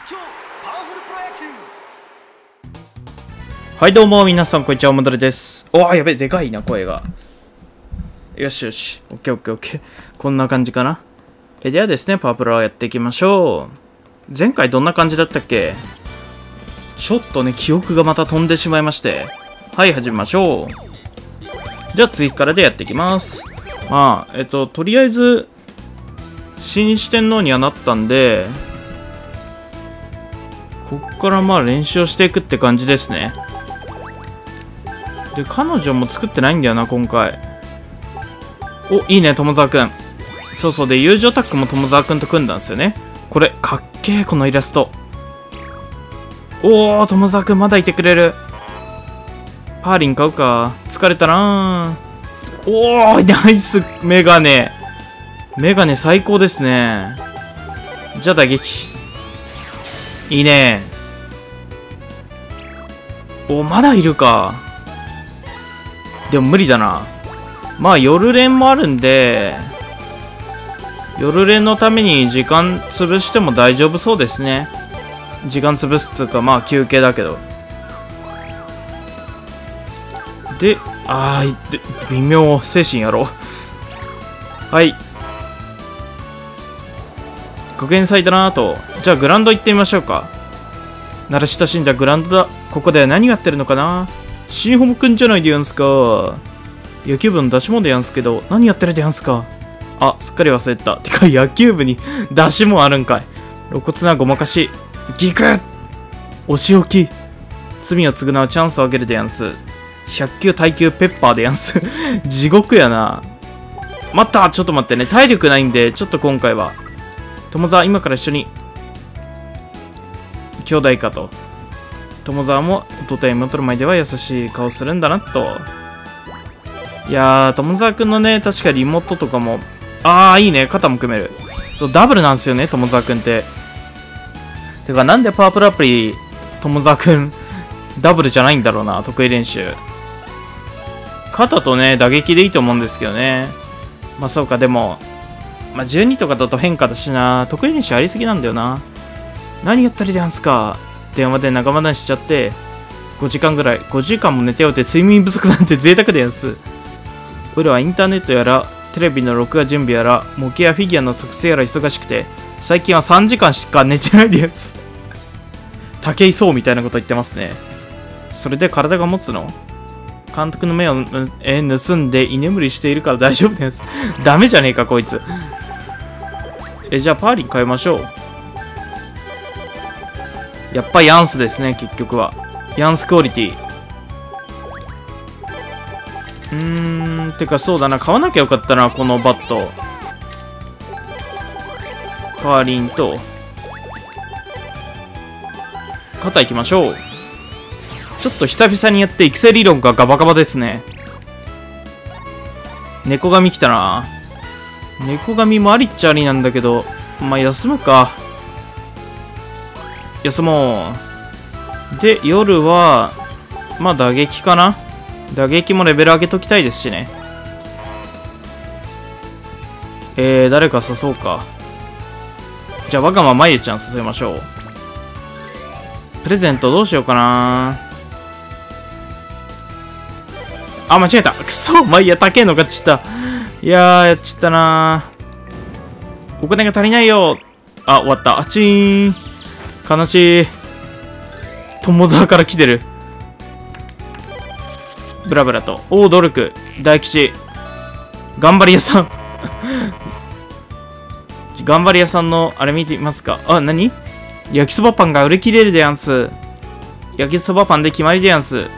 はいどうも皆さんこんにちは、もどるです。おーやべえ、でかいな声が。よしよし、オッケーオッケーオッケー。こんな感じかな。ではですね、パワープロをやっていきましょう。前回どんな感じだったっけ？ちょっとね、記憶がまた飛んでしまいまして。はい、始めましょう。じゃあ次からでやっていきます。まあ、とりあえず、新四天王にはなったんで、こっからまあ練習をしていくって感じですね。で、彼女も作ってないんだよな、今回。お、いいね、友沢くん。そうそう、で、友情タッグも友沢くんと組んだんですよね。これ、かっけー、このイラスト。おー、友沢くんまだいてくれる。パーリン買うか。疲れたなー。おー、ナイス、メガネ。メガネ最高ですね。じゃあ打撃。いいね。お、まだいるか。でも無理だな。まあ夜練もあるんで、夜練のために時間潰しても大丈夫そうですね。時間潰すっつうか、まあ休憩だけど。で、微妙、精神やろう。はい。学園祭だなぁと。じゃあグラウンド行ってみましょうか。慣れ親しんだグラウンドだ。ここで何やってるのかな。新ホモくんじゃないでやんすか。野球部の出し物でやんすけど、何やってるでやんすか。あ、すっかり忘れてた。てか、野球部に出し物あるんかい。露骨なごまかし。ギクッお仕置き。罪を償うチャンスをあげるでやんす。100球耐久ペッパーでやんす。地獄やな。待った、ちょっと待ってね。体力ないんで、ちょっと今回は。友沢、今から一緒に。兄弟かと。友沢も弟や妹の前では優しい顔するんだなと。いやー、友沢くんのね、確かリモートとかも、いいね、肩も組める。そう、ダブルなんですよね、友沢くんって。てか、なんでパワープロアプリ、友沢くん、ダブルじゃないんだろうな、得意練習。肩とね、打撃でいいと思うんですけどね。まあそうか、でも、まあ12とかだと変化だしな、得意練習ありすぎなんだよな。何やったりでやんすか。電話で長話しちゃって、5時間ぐらい、5時間も寝てよって睡眠不足なんて贅沢でやんす。俺はインターネットやら、テレビの録画準備やら、模型やフィギュアの作成やら忙しくて、最近は3時間しか寝てないでやんす。武井壮みたいなこと言ってますね。それで体が持つの？監督の目を盗んで居眠りしているから大丈夫です。ダメじゃねえか、こいつ。じゃあパーリン変えましょう。やっぱヤンスですね、結局は。ヤンスクオリティ。てかそうだな、買わなきゃよかったな、このバット。パーリンと、肩いきましょう。ちょっと久々にやって育成理論がガバガバですね。猫髪来たな。猫髪もありっちゃありなんだけど、まあ休むか。休もう。で、夜は、まあ打撃かな。打撃もレベル上げときたいですしね。誰か誘そうか。じゃあ、わがままゆちゃん誘いましょう。プレゼントどうしようかな。間違えた。くそ、まあいいや、高えの買っちゃった。いやー、やっちゃったなー。お金が足りないよ。終わった。チーン。悲しい。友沢から来てる。ブラブラと。努力。大吉。頑張り屋さん。頑張り屋さんの、あれ見てみますか。何？焼きそばパンが売り切れるでやんす。焼きそばパンで決まりでやんす。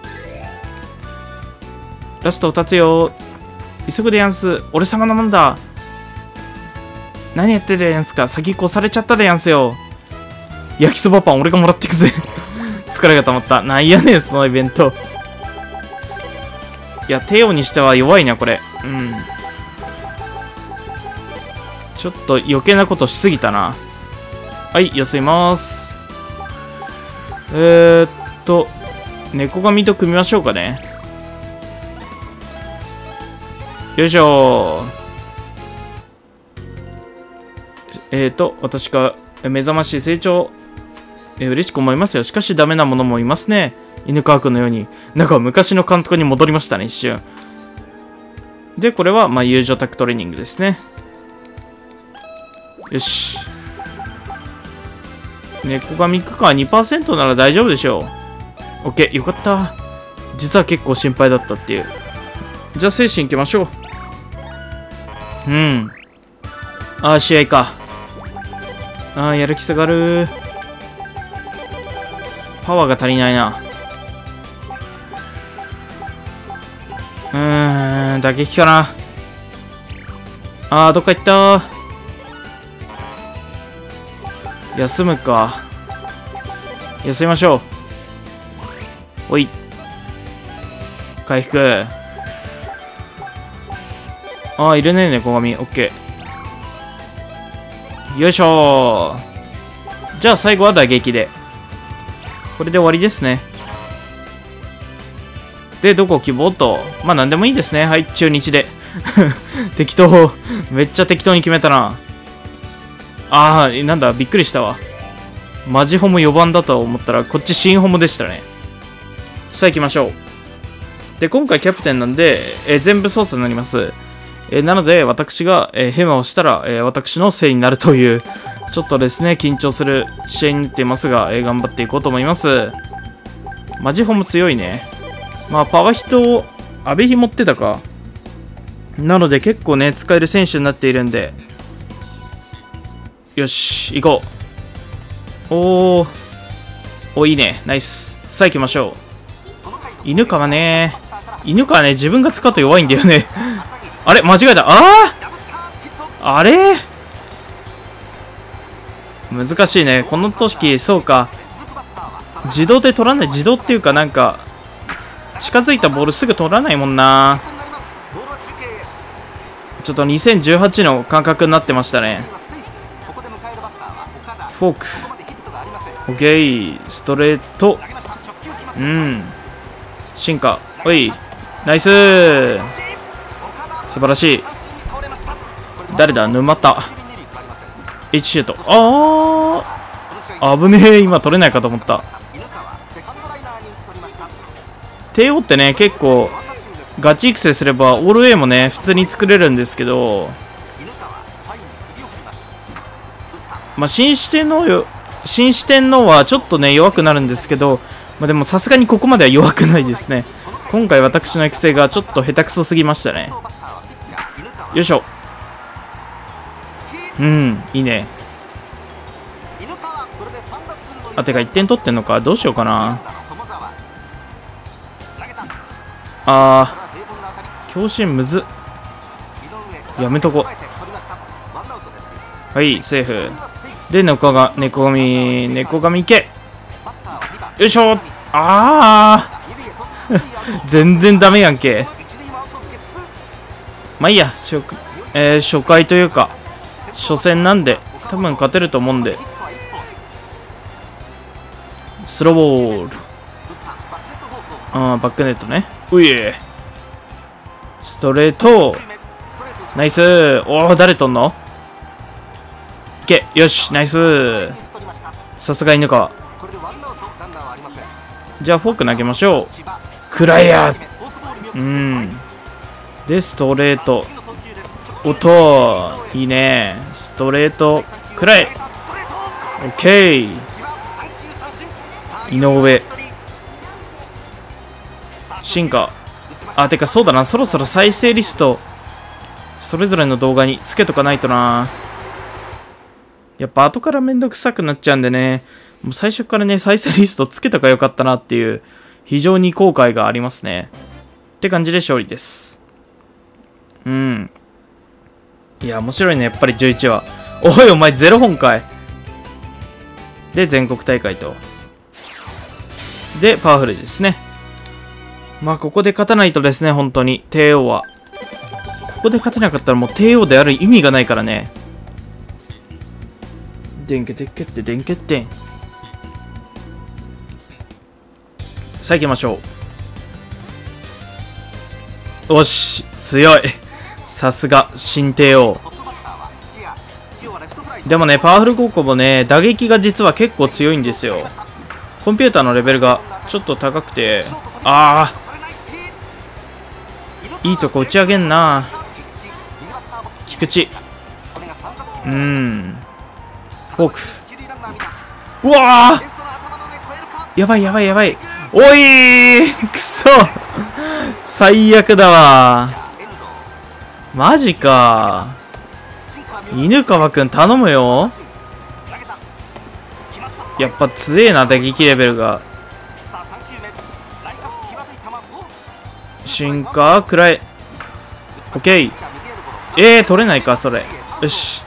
ラスト2つよ。急ぐでやんす。俺様のもんだ。何やってるでやんすか。先越されちゃったでやんすよ。焼きそばパン俺がもらってくぜ。疲れが溜まった。なんやねん、そのイベント。いや、テオにしては弱いな、これ。ちょっと余計なことしすぎたな。はい、休みます。猫髪と組みましょうかね。よいしょー。私が目覚ましい成長嬉しく思いますよ。しかしダメなものもいますね。犬川君のように。なんか昔の監督に戻りましたね、一瞬。で、これは、友情タクトレーニングですね。よし。猫髪行くか 2% なら大丈夫でしょう。OK、よかった。実は結構心配だったっていう。じゃあ、精神行きましょう。試合か。やる気下がる。パワーが足りないな。打撃かな。どっか行った。休むか。休みましょう。おい。回復。いるね、猫髪。オッケー。よいしょー。じゃあ最後は打撃で。これで終わりですね。で、どこ希望と。なんでもいいですね。はい、中日で。適当。めっちゃ適当に決めたな。なんだ、びっくりしたわ。マジホモ4番だと思ったら、こっち新ホモでしたね。さあ行きましょう。で、今回キャプテンなんで、全部操作になります。なので、私が、ヘマをしたら、私のせいになるという、ちょっとですね、緊張する試合になっていますが、頑張っていこうと思います。マジホモ強いね。パワヒト、阿部比持ってたか。なので、結構ね、使える選手になっているんで、よし、行こう。いいね。ナイス。さあ行きましょう。犬川ね。自分が使うと弱いんだよね。あれ間違えた。あれ難しいね。この時、そうか。自動で取らない。自動っていうかなんか、近づいたボールすぐ取らないもんな。ちょっと2018の感覚になってましたね。フォーク。オッケー。ストレート。進化。おい。ナイス。素晴らしい。誰だ沼田。1シュート。危ねえ。今取れないかと思った。帝王ってね、結構、ガチ育成すれば、オール A もね、普通に作れるんですけど、新四天王はちょっとね、弱くなるんですけど、でもさすがにここまでは弱くないですね。今回私の育成がちょっと下手くそすぎましたね。よいしょ。いいね。てか1点取ってんのか。どうしようかな。強振むず。やめとこ。はい、セーフ。で、猫髪いけ。よいしょ。全然ダメやんけ。いいや、初回というか、初戦なんで、多分勝てると思うんで。スローボール。バックネットね。ストレート。ナイス。誰とんの？いけ。よし、ナイス。さすが犬川。じゃあフォーク投げましょう。クライヤー。で、ストレート。いいね。ストレート。くらい。オッケー。井上。進化。てかそうだな。そろそろ再生リスト、それぞれの動画につけとかないとな。やっぱ後からめんどくさくなっちゃうんでね。もう最初からね、再生リストつけとかよかったなっていう、非常に後悔がありますね。って感じで勝利です。いや、面白いね、やっぱり11話。お前0本かい。で、全国大会と。で、パワフルですね。ここで勝たないとですね、本当に、帝王は。ここで勝てなかったらもう帝王である意味がないからね。電気鉄決定、電決定。さあ行きましょう。よし、強い。さすが、新帝王。 でもね、パワフル高校もね、打撃が実は結構強いんですよ。コンピューターのレベルがちょっと高くて、ああ、いいとこ打ち上げんな。菊池。フォーク。うわー、やばいやばいやばい。おいー、くそ、最悪だわ。マジか。犬川くん頼むよ。やっぱ強えな、打撃レベルが。進化くらい。オッケー。取れないか、それ。よし。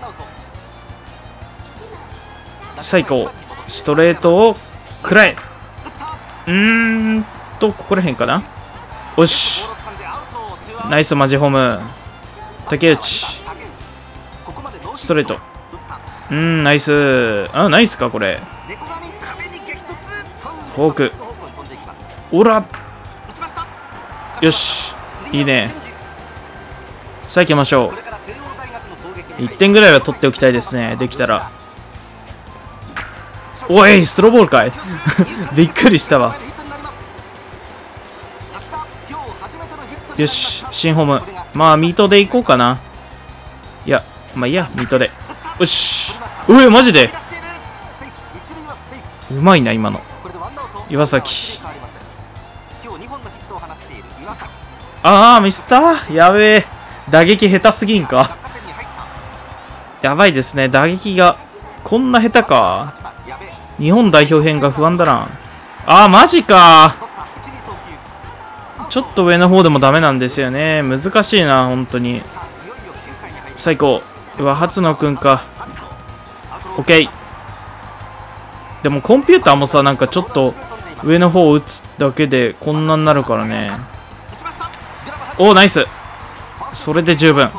最高。ストレートをくらえ。ここら辺かな。よし。ナイスマジホーム。竹内。ストレート。ナイス。ナイスか、これ。フォーク。おら。よし。いいね。さあ行きましょう。1点ぐらいは取っておきたいですね。できたら。おい、ストローボールかい。びっくりしたわ。よし、新ホーム。まあ、ミートでいこうかな。いや、まあいいや、ミートで。よし。マジでうまいな、今の。岩崎。ミスった。やべえ。打撃下手すぎんか。やばいですね、打撃が。こんな下手か。日本代表編が不安だな。マジか。ちょっと上の方でもダメなんですよね。難しいな、本当に。最高。初野くんか。オッケー。でもコンピューターもさ、なんかちょっと上の方を打つだけでこんなになるからね。ナイス。それで十分。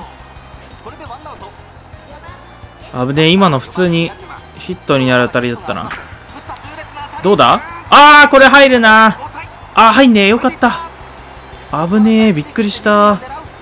危ねえ、今の普通にヒットになるあたりだったな。どうだ。これ入るな。入んねえ。よかった。危ねえ、びっくりした。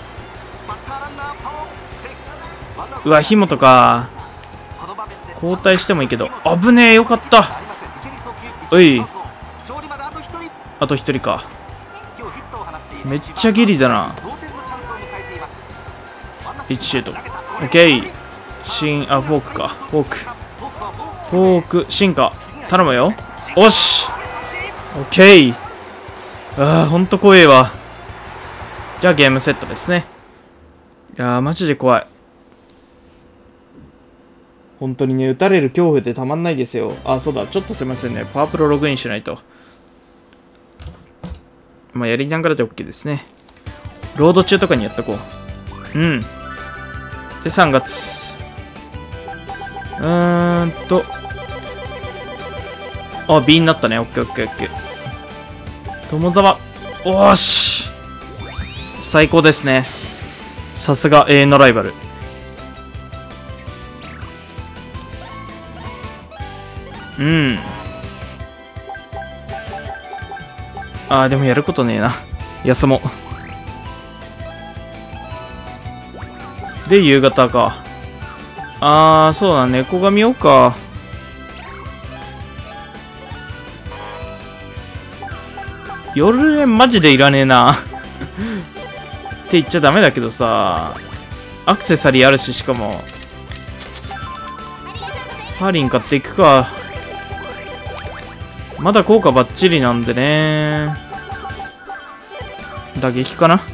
うわ、火元か。交代してもいいけど。危ねえ、よかった。おい。あと一人か。めっちゃギリだな。1シュート。オッケー。フォークか。フォーク、進化。頼むよ。おし。オッケー。ほんと怖えわ。じゃあゲームセットですね。いやー、マジで怖い。本当にね、撃たれる恐怖ってたまんないですよ。そうだ。ちょっとすいませんね。パワープロログインしないと。まあ、やりながらで OK ですね。ロード中とかにやっとこう。で、3月。B になったね。OK。友沢。おーし。最高ですね。さすが永遠のライバル。でもやることねえな。休もう。で、夕方か。そうだ、猫が見ようか。夜練マジでいらねえな。って言っちゃダメだけどさ。アクセサリーあるし、しかも。パーリン買っていくか。まだ効果バッチリなんでね。打撃かな。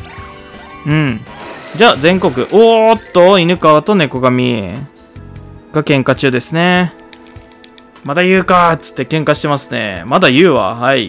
じゃあ全国。犬川と猫神が喧嘩中ですね。まだ言うかーっつって喧嘩してますね。まだ言うわ。はい。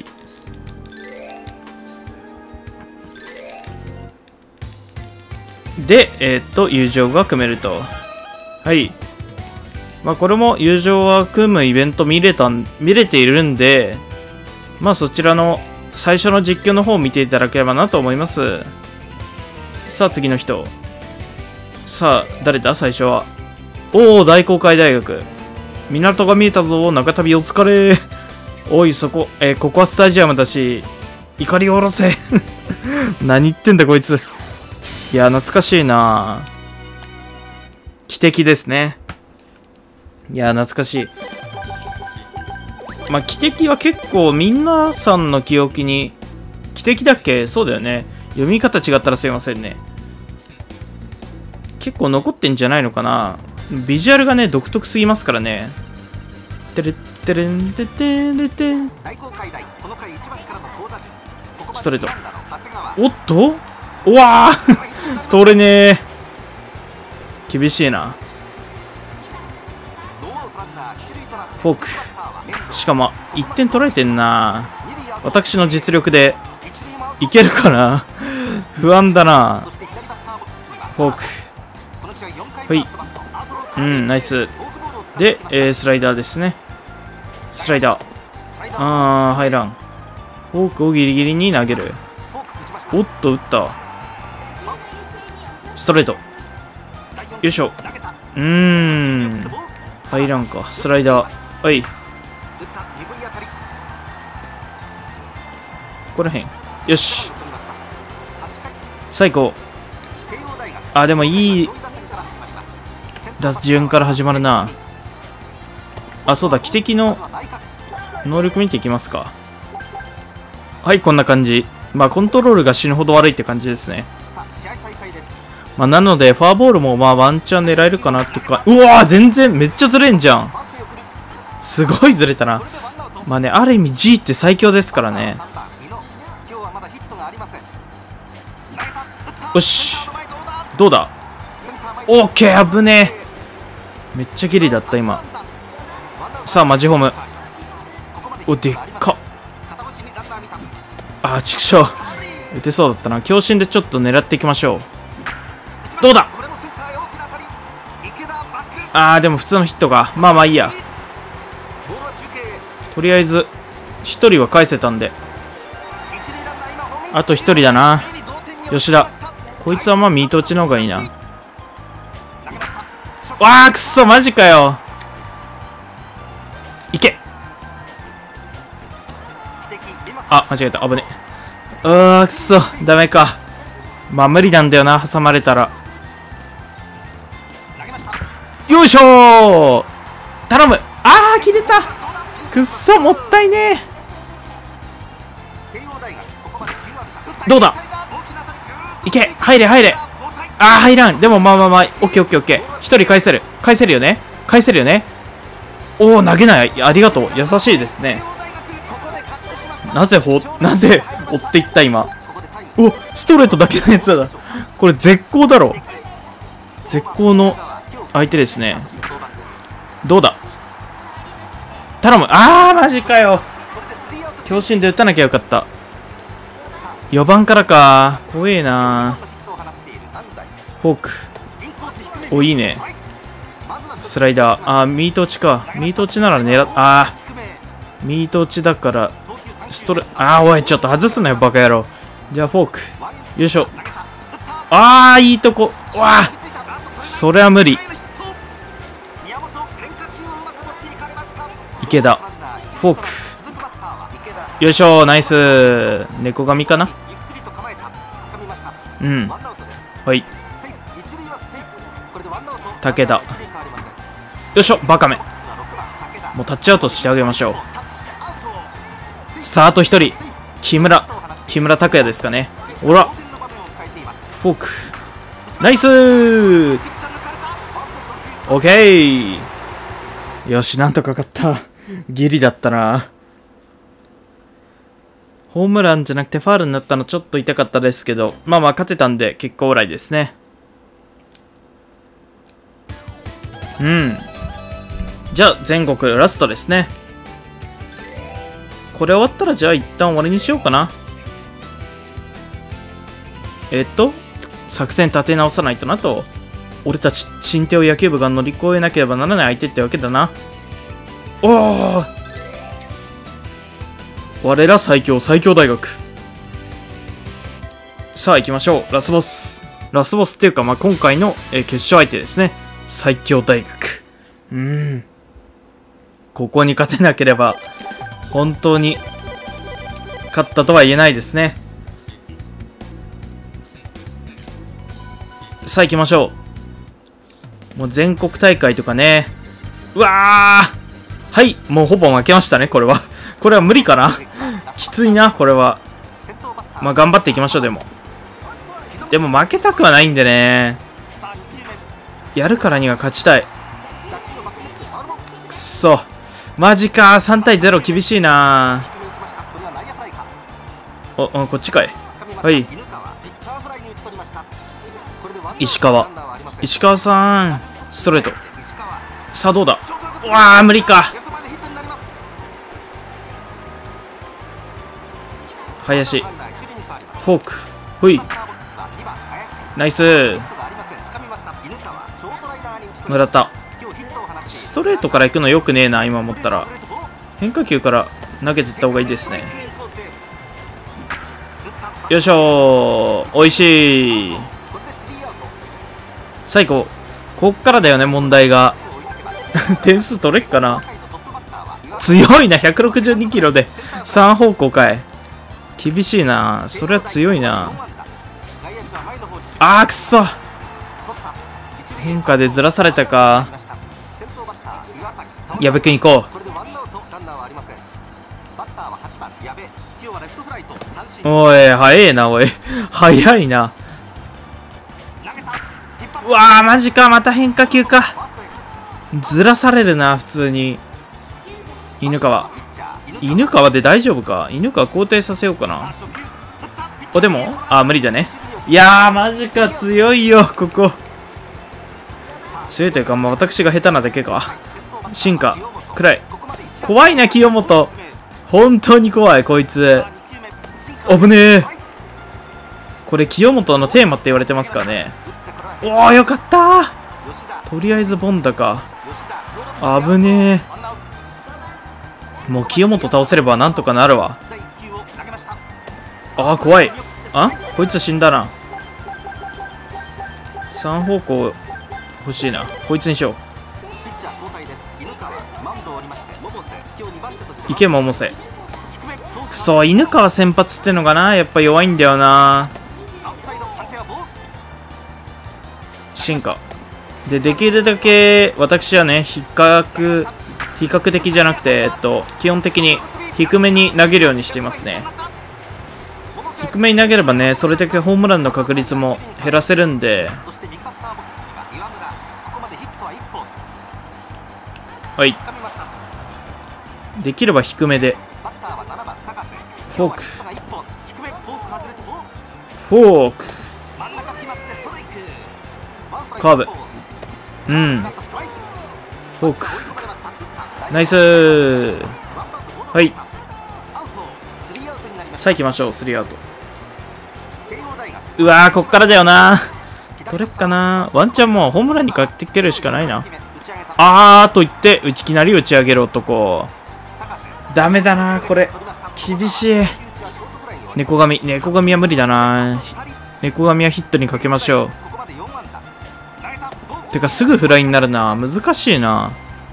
で、友情が組めると。はい。まあこれも友情は組むイベント見れているんで、まあそちらの最初の実況の方を見ていただければなと思います。さあ次の人。さあ誰だ最初は。大航海大学。港が見えたぞ。中旅お疲れ。おいそこ、ここはスタジアムだし、怒りを下ろせ。何言ってんだこいつ。いや懐かしいな。汽笛ですね。 いや懐かしい。まあ汽笛は結構皆さんの記憶に、汽笛だっけ？そうだよね。読み方違ったらすいませんね。結構残ってんじゃないのかな。ビジュアルがね独特すぎますからね。てれってれんててれてん。ストレート。おっと、うわー通れねえ。厳しいな。フォーク。しかも1点取られてんな。私の実力でいけるかな不安だな。フォーク。はい。うん、ナイス。で、スライダーですね。スライダー。あー、入らん。フォークをギリギリに投げる。おっと、打った。ストレート。よいしょ。入らんか。スライダー。はい。ここらへん。よし。最高。あ、でもいい打順から始まるな。あ、そうだ。汽笛の能力見ていきますか。はい、こんな感じ。まあ、コントロールが死ぬほど悪いって感じですね。まあ、なので、フォアボールもまあワンチャン狙えるかなってか。うわー、全然めっちゃずれんじゃん。すごいずれたな。まあね、ある意味 G って最強ですからね。よし。どうだ？オッケー、危ねえ。めっちゃギリだった、今。さあ、マジホーム。お、でっか。あー、ちくしょう。打てそうだったな。強振でちょっと狙っていきましょう。どうだ？あー、でも普通のヒットが。まあまあいいや。とりあえず、1人は返せたんで。あと1人だな。吉田。こいつはまあミート打ちの方がいいな。わー、くっそ、マジかよ。いけ。あ、間違えた。危ね。うわー、くっそ。ダメか。まあ無理なんだよな、挟まれたら。よいしょー。頼む。あー、切れた。くっそ、もったいねー。どうだ？いけ。入れ、入れ。あー、入らん。でもまあまあまあ、オッケーオッケーオッケー。1人返せる。返せるよね。返せるよね。おー、投げない。ありがとう。優しいですね。なぜ追っていった今。お、ストレートだけのやつだ。これ絶好だろ。絶好の相手ですね。どうだ？頼む。あー、マジかよ。強振で打たなきゃよかった。4番からか。怖えな。フォーク。お、いいね。スライダー。あー、ミート打ちか。ミート打ちならミート打ちだから、おい、ちょっと外すなよ、バカ野郎。じゃあ、フォーク。よいしょ。あー、いいとこ。わあ、それは無理。池田。フォーク。よいしょ、ナイス。猫髪かな。うん。はい。武田。よいしょ、バカめ。もうタッチアウトしてあげましょう。さあ、あと1人。木村拓哉ですかね。おら。フォーク。ナイスー。オッケー。よし、なんとか勝った。ギリだったな。ホームランじゃなくてファールになったのちょっと痛かったですけど、まあまあ勝てたんで結果オーライですね。うん。じゃあ全国ラストですね。これ終わったらじゃあ一旦終わりにしようかな。作戦立て直さないとなと。俺たち新手を野球部が乗り越えなければならない相手ってわけだな。おお、我ら最強大学。さあ行きましょう。ラスボスっていうか、まあ、今回の、決勝相手ですね。最強大学。ここに勝てなければ本当に勝ったとは言えないですね。さあ行きましょう。もう全国大会とかね、 うわー、はい、もうほぼ負けましたね、これは。これは無理かな。きついな、これは。まあ、頑張っていきましょう、でも負けたくはないんでね。やるからには勝ちたい。くっそ、マジか。3対0厳しいな。こっちかい。はい、石川さん、ストレート。さあどうだ。うわー、無理か。林、フォーク、ほい、ナイス。村田、ストレートから行くのよくねえな。今思ったら変化球から投げていった方がいいですね。よいしょー、おいしい。最後こっからだよね、問題が。点数取れっかな。強いな、162キロで3方向かい。厳しいな、それは強いな。あー、くそ、変化でずらされたか。矢部君行こう。おい、早えな、おい。早いな。うわー、マジか。また変化球か。ずらされるな、普通に。犬川で大丈夫か。犬川交代させようかな。でも無理だね。いやー、マジか。強いよ、ここ。強いというか、私が下手なだけか。進化くらい。怖いな、清本。本当に怖い、こいつ。危ねえ。これ清本のテーマって言われてますからね。おお、よかった。とりあえずボンダか。危ねえ。もう清本倒せればなんとかなるわ。怖い。こいつ死んだな。3方向欲しいな。こいつにしよう。池百瀬。くそ、犬川先発ってのがな、やっぱ弱いんだよな。進化で、できるだけ私はね、比較的じゃなくて、基本的に低めに投げるようにしていますね。低めに投げればね、それだけホームランの確率も減らせるんで。はい、できれば低めで。フォーク、カーブ、フォーク、ナイスー。はい、さあ行きましょう。3アウト。うわー、こっからだよな。取れっかな。ワンチャンもうホームランに勝っていけるしかないな。と言っていきなり打ち上げる男。ダメだな、これ厳しい。猫神は無理だな。猫神はヒットにかけましょう。てかすぐフライになるな。難しいな。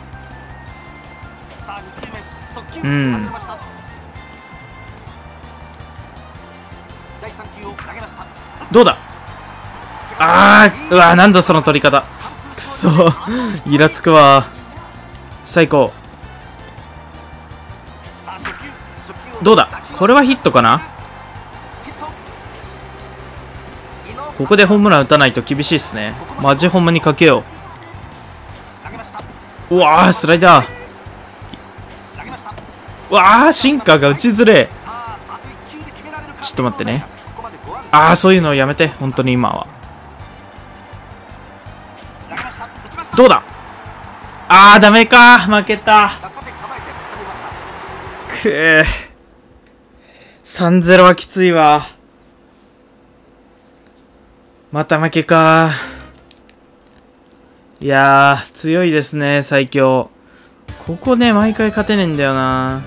どうだ。うわ、なんだその取り方。くそ、イラつくわ。最高。どうだ。これはヒットかな。ここでホームラン打たないと厳しいっすね。マジホームにかけよう。うわー、スライダー。うわー、シンカーが打ちづれ。ちょっと待ってね。そういうのやめて、本当に今は。どうだ。ダメか。負けた。3-0 はきついわ。また負けか。いやー、強いですね、最強。ここね、毎回勝てねえんだよな。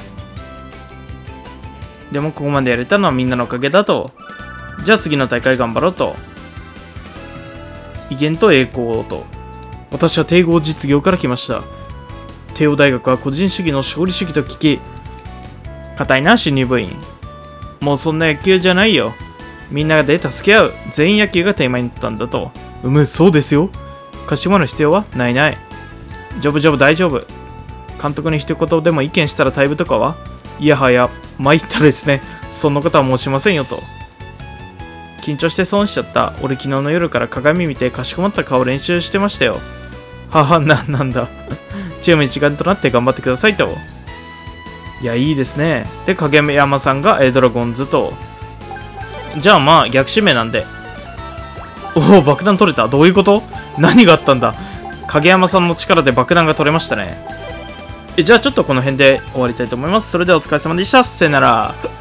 でもここまでやれたのはみんなのおかげだと。じゃあ次の大会頑張ろうと。威厳と栄光と。私は帝郷実業から来ました。帝王大学は個人主義の勝利主義と聞き、硬いな、新入部員。もうそんな野球じゃないよ。みんなで助け合う全員野球がテーマになったんだと。そうですよ。かしこまる必要はないない。 ジョブジョブ大丈夫。監督に一言でも意見したら退部とかは？いやはや、参ったですね。そんなことは申しませんよと。緊張して損しちゃった。俺昨日の夜から鏡見てかしこまった顔練習してましたよ。はは、なんだ。チーム一丸となって頑張ってくださいと。いや、いいですね。で、影山さんがドラゴンズと。じゃあまあ、逆指名なんで。おお、爆弾取れた。どういうこと？何があったんだ？影山さんの力で爆弾が取れましたね。じゃあちょっとこの辺で終わりたいと思います。それではお疲れ様でした。さよなら。